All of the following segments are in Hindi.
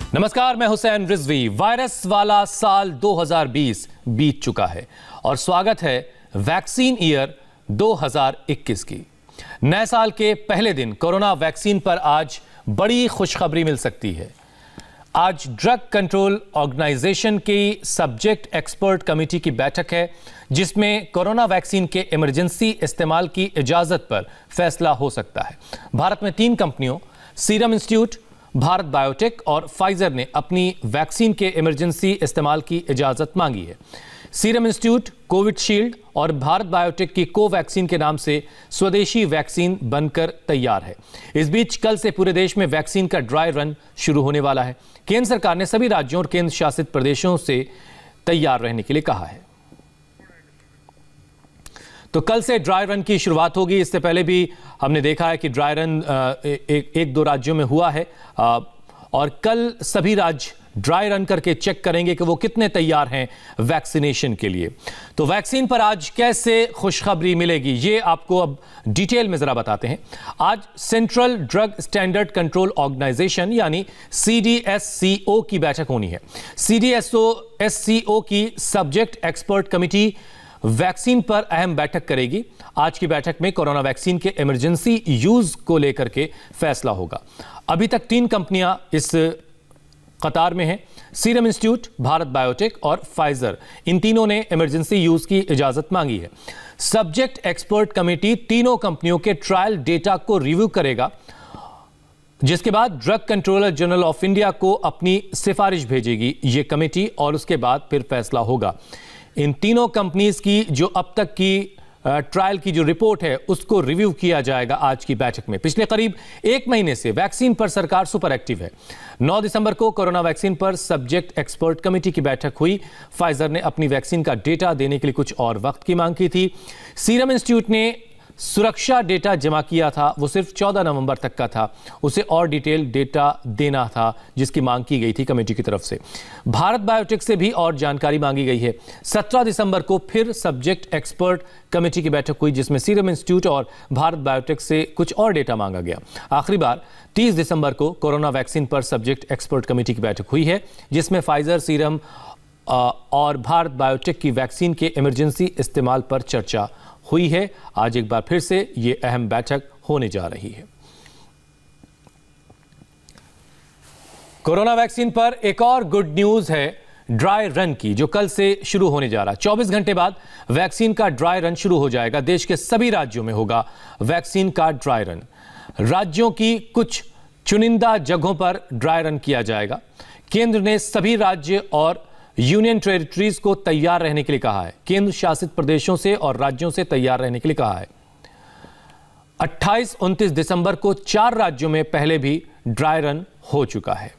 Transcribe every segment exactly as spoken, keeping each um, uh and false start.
नमस्कार, मैं हुसैन रिजवी। वायरस वाला साल दो हज़ार बीस बीत चुका है और स्वागत है वैक्सीन ईयर दो हज़ार इक्कीस की। नए साल के पहले दिन कोरोना वैक्सीन पर आज बड़ी खुशखबरी मिल सकती है। आज ड्रग कंट्रोल ऑर्गेनाइजेशन की सब्जेक्ट एक्सपर्ट कमेटी की बैठक है, जिसमें कोरोना वैक्सीन के इमरजेंसी इस्तेमाल की इजाजत पर फैसला हो सकता है। भारत में तीन कंपनियों सीरम इंस्टीट्यूट, भारत बायोटेक और फाइजर ने अपनी वैक्सीन के इमरजेंसी इस्तेमाल की इजाजत मांगी है। सीरम इंस्टीट्यूट कोविशील्ड और भारत बायोटेक की कोवैक्सीन के नाम से स्वदेशी वैक्सीन बनकर तैयार है। इस बीच कल से पूरे देश में वैक्सीन का ड्राई रन शुरू होने वाला है। केंद्र सरकार ने सभी राज्यों और केंद्र शासित प्रदेशों से तैयार रहने के लिए कहा है। तो कल से ड्राई रन की शुरुआत होगी। इससे पहले भी हमने देखा है कि ड्राई रन एक, एक दो राज्यों में हुआ है और कल सभी राज्य ड्राई रन करके चेक करेंगे कि वो कितने तैयार हैं वैक्सीनेशन के लिए। तो वैक्सीन पर आज कैसे खुशखबरी मिलेगी, ये आपको अब डिटेल में जरा बताते हैं। आज central drug standard control organisation यानी सी डी एस सी ओ की बैठक होनी है। सी डी एस सी ओ की सब्जेक्ट एक्सपर्ट कमेटी वैक्सीन पर अहम बैठक करेगी। आज की बैठक में कोरोना वैक्सीन के इमरजेंसी यूज को लेकर के फैसला होगा। अभी तक तीन कंपनियां इस कतार में हैं, सीरम इंस्टीट्यूट, भारत बायोटेक और फाइजर। इन तीनों ने इमरजेंसी यूज की इजाजत मांगी है। सब्जेक्ट एक्सपर्ट कमेटी तीनों कंपनियों के ट्रायल डेटा को रिव्यू करेगा, जिसके बाद drug controller general of India को अपनी सिफारिश भेजेगी ये कमेटी और उसके बाद फिर फैसला होगा। इन तीनों कंपनीज की जो अब तक की ट्रायल की जो रिपोर्ट है उसको रिव्यू किया जाएगा आज की बैठक में। पिछले करीब एक महीने से वैक्सीन पर सरकार सुपर एक्टिव है। नौ दिसंबर को कोरोना वैक्सीन पर सब्जेक्ट एक्सपर्ट कमेटी की बैठक हुई। फाइजर ने अपनी वैक्सीन का डेटा देने के लिए कुछ और वक्त की मांग की थी। सीरम इंस्टीट्यूट ने सुरक्षा डेटा जमा किया था, वो सिर्फ चौदह नवंबर तक का था। उसे और डिटेल डेटा देना था जिसकी मांग की गई थी कमेटी की तरफ से। भारत बायोटेक से भी और जानकारी मांगी गई है। सत्रह दिसंबर को फिर सब्जेक्ट एक्सपर्ट कमेटी की बैठक हुई, जिसमें सीरम इंस्टीट्यूट और भारत बायोटेक से कुछ और डेटा मांगा गया। आखिरी बार तीस दिसंबर को कोरोना वैक्सीन पर सब्जेक्ट एक्सपर्ट कमेटी की बैठक हुई है, जिसमें फाइजर, सीरम और भारत बायोटेक की वैक्सीन के इमरजेंसी इस्तेमाल पर चर्चा हुई है। आज एक बार फिर से ये अहम बैठक होने जा रही है। कोरोना वैक्सीन पर एक और गुड न्यूज है ड्राई रन की, जो कल से शुरू होने जा रहा है। चौबीस घंटे बाद वैक्सीन का ड्राई रन शुरू हो जाएगा। देश के सभी राज्यों में होगा वैक्सीन का ड्राई रन। राज्यों की कुछ चुनिंदा जगहों पर ड्राई रन किया जाएगा। केंद्र ने सभी राज्य और यूनियन टेरिटरीज को तैयार रहने के लिए कहा है। केंद्र शासित प्रदेशों से और राज्यों से तैयार रहने के लिए कहा है। अट्ठाईस उनतीस दिसंबर को चार राज्यों में पहले भी ड्राई रन हो चुका है।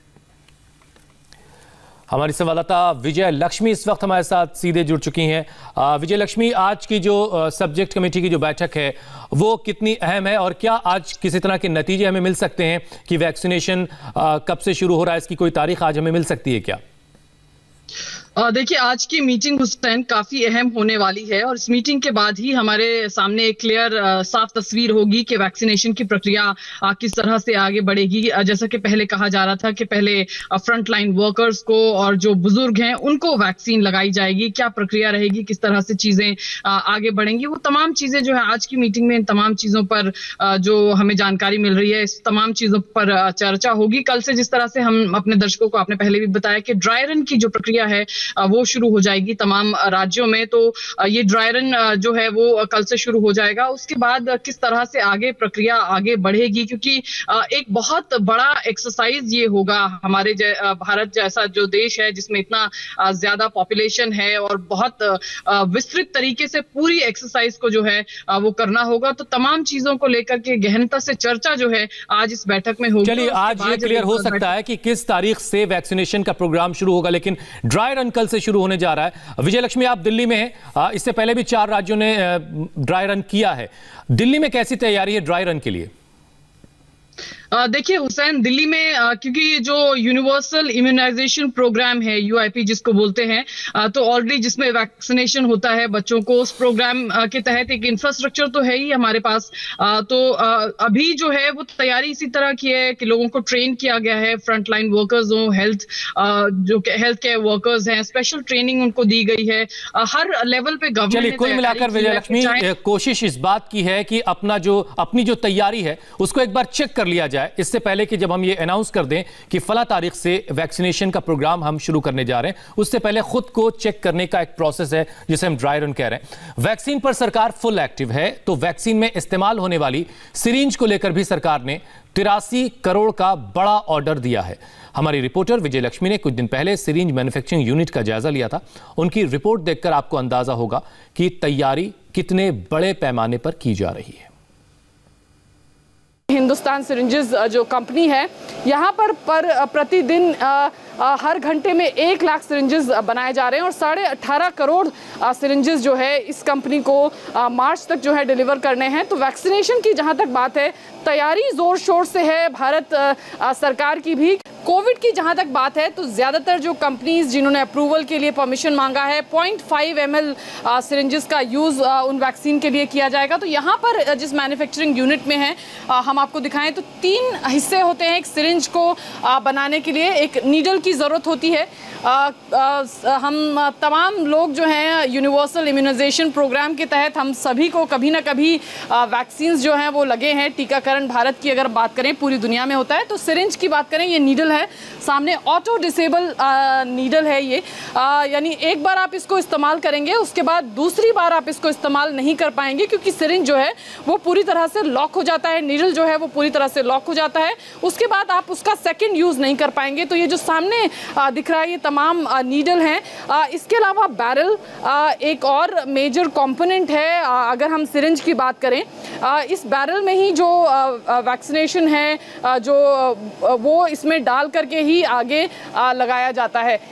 हमारी संवाददाता विजय लक्ष्मी इस वक्त हमारे साथ सीधे जुड़ चुकी हैं। विजय लक्ष्मी, आज की जो सब्जेक्ट कमेटी की जो बैठक है वो कितनी अहम है और क्या आज किसी तरह के नतीजे हमें मिल सकते हैं कि वैक्सीनेशन कब से शुरू हो रहा है, इसकी कोई तारीख आज हमें मिल सकती है क्या? देखिए, आज की मीटिंग हुसैन काफी अहम होने वाली है और इस मीटिंग के बाद ही हमारे सामने एक क्लियर साफ तस्वीर होगी कि वैक्सीनेशन की प्रक्रिया किस तरह से आगे बढ़ेगी। जैसा कि पहले कहा जा रहा था कि पहले फ्रंट लाइन वर्कर्स को और जो बुजुर्ग हैं उनको वैक्सीन लगाई जाएगी। क्या प्रक्रिया रहेगी, किस तरह से चीजें आगे बढ़ेंगी, वो तमाम चीजें जो है आज की मीटिंग में इन तमाम चीजों पर जो हमें जानकारी मिल रही है, इस तमाम चीजों पर चर्चा होगी। कल से जिस तरह से हम अपने दर्शकों को आपने पहले भी बताया कि ड्राई रन की जो प्रक्रिया है वो शुरू हो जाएगी तमाम राज्यों में, तो ये ड्राई रन जो है वो कल से शुरू हो जाएगा। उसके बाद किस तरह से आगे प्रक्रिया आगे बढ़ेगी, क्योंकि एक बहुत बड़ा एक्सरसाइज ये होगा। हमारे भारत जैसा जो देश है जिसमें इतना ज्यादा पॉपुलेशन है और बहुत विस्तृत तरीके से पूरी एक्सरसाइज को जो है वो करना होगा, तो तमाम चीजों को लेकर के गहनता से चर्चा जो है आज इस बैठक में होगी। चलिए, आज ये क्लियर हो सकता है कि किस तारीख से वैक्सीनेशन का प्रोग्राम शुरू होगा, लेकिन ड्राई रन कल से शुरू होने जा रहा है। विजय लक्ष्मी, आप दिल्ली में हैं, इससे पहले भी चार राज्यों ने ड्राई रन किया है। दिल्ली में कैसी तैयारी है ड्राई रन के लिए? देखिए हुसैन, दिल्ली में आ, क्योंकि जो यूनिवर्सल इम्यूनाइजेशन प्रोग्राम है यूआईपी जिसको बोलते हैं, आ, तो ऑलरेडी जिसमें वैक्सीनेशन होता है बच्चों को, उस प्रोग्राम के तहत एक इंफ्रास्ट्रक्चर तो है ही हमारे पास। आ, तो आ, अभी जो है वो तैयारी इसी तरह की है कि लोगों को ट्रेन किया गया है, फ्रंटलाइन वर्कर्स हो, हेल्थ जो हेल्थ केयर वर्कर्स हैं, स्पेशल ट्रेनिंग उनको दी गई है। आ, हर लेवल पे गवर्नमेंट चलिए, कुल मिलाकर विजयलक्ष्मी कोशिश इस बात की है कि अपना जो अपनी जो तैयारी है उसको एक बार चेक कर लिया जाए, इससे पहले कि जब हम ये अनाउंस कर दें कि फला तारीख से वैक्सीनेशन का प्रोग्राम हम शुरू करने जा रहे हैं, उससे पहले खुद को चेक करने का एक प्रोसेस है जिसे हम ड्राई रन कह रहे हैं। वैक्सीन पर सरकार फुल एक्टिव है, तो वैक्सीन में इस्तेमाल होने वाली सिरिंज को लेकर भी सरकार ने तिरासी करोड़ का बड़ा ऑर्डर दिया है। हमारी रिपोर्टर विजयलक्ष्मी ने कुछ दिन पहले सिरिंज मैन्युफैक्चरिंग यूनिट का जायजा लिया था। उनकी रिपोर्ट देखकर आपको अंदाजा होगा कि तैयारी कितने बड़े पैमाने पर की जा रही है। हिंदुस्तान सिरिंजेस जो कंपनी है, यहाँ पर पर प्रतिदिन हर घंटे में एक लाख सिरिंजेस बनाए जा रहे हैं और साढ़े अठारह करोड़ सिरिंजेस जो है इस कंपनी को मार्च तक जो है डिलीवर करने हैं। तो वैक्सीनेशन की जहाँ तक बात है, तैयारी जोर शोर से है भारत सरकार की भी। कोविड की जहाँ तक बात है तो ज़्यादातर जो कंपनीज जिन्होंने अप्रूवल के लिए परमिशन मांगा है, point five M L syringes का यूज़ उन वैक्सीन के लिए किया जाएगा। तो यहाँ पर जिस मैन्युफैक्चरिंग यूनिट में है, हम आपको दिखाएं तो तीन हिस्से होते हैं। एक सिरिंज को बनाने के लिए एक नीडल की ज़रूरत होती है। आ, आ, हम तमाम लोग जो हैं यूनिवर्सल इम्यूनाइजेशन प्रोग्राम के तहत हम सभी को कभी ना कभी वैक्सीन जो हैं वो लगे हैं। टीकाकरण भारत की अगर बात करें पूरी दुनिया में होता है। तो सिरिंज की बात करें, ये नीडल है सामने, ऑटो डिसेबल नीडल है ये, यानी एक बार आप इसको इस्तेमाल करेंगे उसके बाद दूसरी बार आप इसको इस्तेमाल नहीं कर पाएंगे, क्योंकि सिरिंज जो है वो पूरी तरह से लॉक हो जाता है, नीडल जो है वो पूरी तरह से लॉक हो जाता है, उसके बाद आप उसका सेकेंड यूज़ नहीं कर पाएंगे। तो ये जो सामने दिख रहा है ये तमाम नीडल हैं। इसके अलावा बैरल एक और मेजर कंपोनेंट है। अगर हम सिरिंज की बात करें, इस बैरल में ही जो वैक्सीनेशन है जो वो इसमें डाल करके ही आगे लगाया जाता है।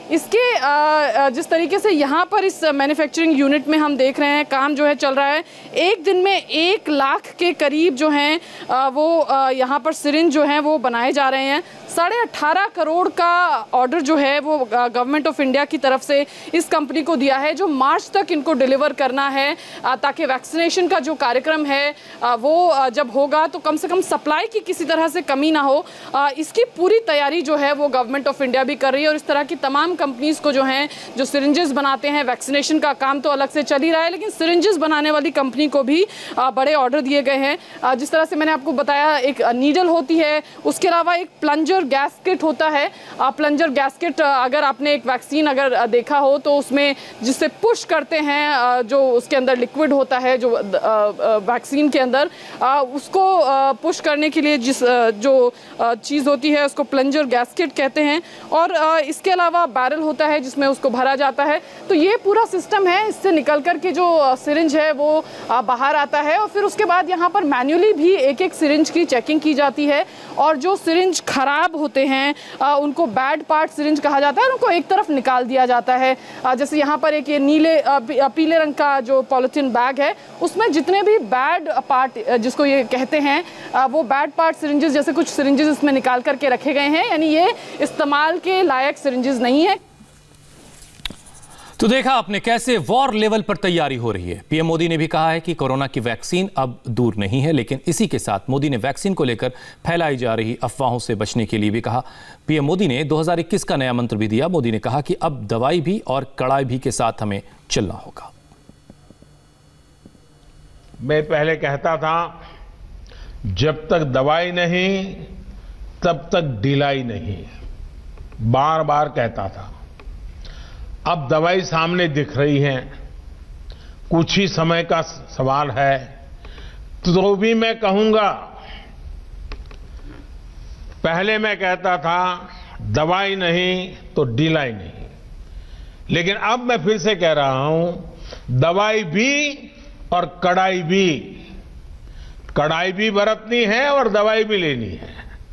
इसके जिस तरीके से यहाँ पर इस मैन्युफैक्चरिंग यूनिट में हम देख रहे हैं काम जो है चल रहा है, एक दिन में एक लाख के करीब जो हैं वो यहाँ पर सिरिंज जो हैं वो बनाए जा रहे हैं। साढ़े अठारह करोड़ का ऑर्डर जो है वो गवर्नमेंट ऑफ इंडिया की तरफ से इस कंपनी को दिया है, जो मार्च तक इनको डिलीवर करना है, ताकि वैक्सीनेशन का जो कार्यक्रम है वो जब होगा तो कम से कम सप्लाई की किसी तरह से कमी ना हो। इसकी पूरी तैयारी जो है वो गवर्नमेंट ऑफ इंडिया भी कर रही है और इस तरह की तमाम कंपनीज को जो हैं जो सिरिंजेस बनाते हैं, वैक्सीनेशन का काम तो अलग से चल ही रहा है, लेकिन सिरिंजेस बनाने वाली कंपनी को भी बड़े ऑर्डर दिए गए हैं। जिस तरह से मैंने आपको बताया, एक नीडल होती है, उसके अलावा एक प्लंजर गैस्केट होता है। प्लंजर गैस्केट अगर आपने एक वैक्सीन अगर देखा हो तो उसमें जिससे पुश करते हैं, जो उसके अंदर लिक्विड होता है जो वैक्सीन के अंदर, उसको पुश करने के लिए जिस जो चीज़ होती है उसको प्लंजर गैस्केट कहते हैं। और इसके अलावा बैरल होता है जिसमें उसको भरा जाता है। तो ये पूरा सिस्टम है, इससे निकल कर के जो सिरिंज है वो बाहर आता है और फिर उसके बाद यहाँ पर मैन्युअली भी एक एक सिरिंज की चेकिंग की जाती है और जो सिरिंज खराब होते हैं आ, उनको बैड पार्ट सिरिंज कहा जाता है, उनको एक तरफ निकाल दिया जाता है। आ, जैसे यहाँ पर एक ये नीले आ, पीले रंग का जो पॉलिथीन बैग है, उसमें जितने भी बैड पार्ट जिसको ये कहते हैं आ, वो बैड पार्ट सिरिंजेस, जैसे कुछ सिरिंजेस इसमें निकाल करके रखे गए हैं, यानी ये इस्तेमाल के लायक सिरिंजेस नहीं है। तो देखा आपने कैसे वॉर लेवल पर तैयारी हो रही है। पीएम मोदी ने भी कहा है कि कोरोना की वैक्सीन अब दूर नहीं है, लेकिन इसी के साथ मोदी ने वैक्सीन को लेकर फैलाई जा रही अफवाहों से बचने के लिए भी कहा। पीएम मोदी ने दो हज़ार इक्कीस का नया मंत्र भी दिया। मोदी ने कहा कि अब दवाई भी और कड़ाई भी के साथ हमें चलना होगा। मैं पहले कहता था जब तक दवाई नहीं तब तक ढिलाई नहीं, बार बार कहता था। अब दवाई सामने दिख रही है, कुछ ही समय का सवाल है, तो भी मैं कहूंगा, पहले मैं कहता था दवाई नहीं तो ढिलाई नहीं, लेकिन अब मैं फिर से कह रहा हूं दवाई भी और कड़ाई भी। कड़ाई भी बरतनी है और दवाई भी लेनी है।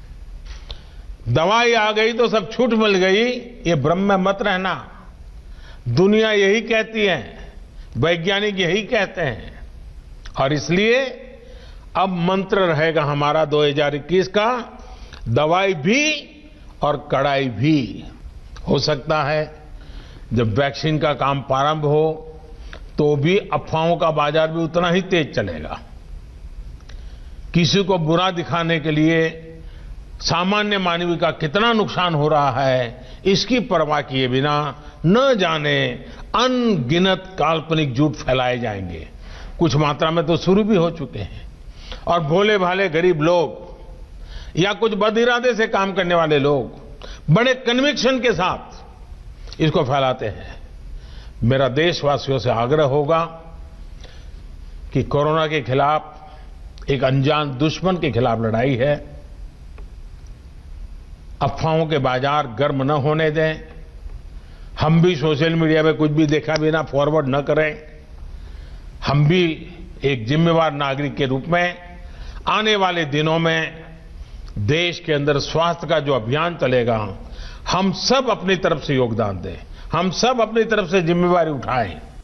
दवाई आ गई तो सब छूट मिल गई, ये भ्रम में मत रहना। दुनिया यही कहती है, वैज्ञानिक यही कहते हैं, और इसलिए अब मंत्र रहेगा हमारा दो हज़ार इक्कीस का दवाई भी और कड़ाई भी। हो सकता है जब वैक्सीन का काम प्रारंभ हो तो भी अफवाहों का बाजार भी उतना ही तेज चलेगा। किसी को बुरा दिखाने के लिए सामान्य मानवी का कितना नुकसान हो रहा है, इसकी परवाह किए बिना न जाने अनगिनत काल्पनिक झूठ फैलाए जाएंगे। कुछ मात्रा में तो शुरू भी हो चुके हैं और भोले भाले गरीब लोग या कुछ बदइरादे से काम करने वाले लोग बड़े कन्विक्शन के साथ इसको फैलाते हैं। मेरा देशवासियों से आग्रह होगा कि कोरोना के खिलाफ एक अनजान दुश्मन के खिलाफ लड़ाई है। अफवाहों के बाजार गर्म न होने दें। हम भी सोशल मीडिया में कुछ भी देखा बिना फॉरवर्ड न करें। हम भी एक जिम्मेवार नागरिक के रूप में आने वाले दिनों में देश के अंदर स्वास्थ्य का जो अभियान चलेगा, हम सब अपनी तरफ से योगदान दें, हम सब अपनी तरफ से जिम्मेवारी उठाएं।